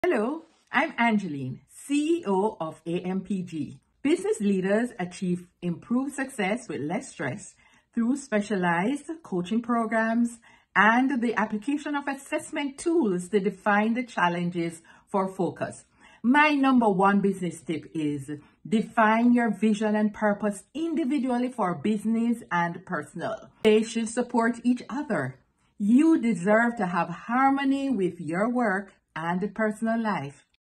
Hello, I'm Angeline, CEO of AMPG. Business leaders achieve improved success with less stress through specialized coaching programs and the application of assessment tools to define the challenges for focus. My number one business tip is define your vision and purpose individually for business and personal. They should support each other. You deserve to have harmony with your work and personal life.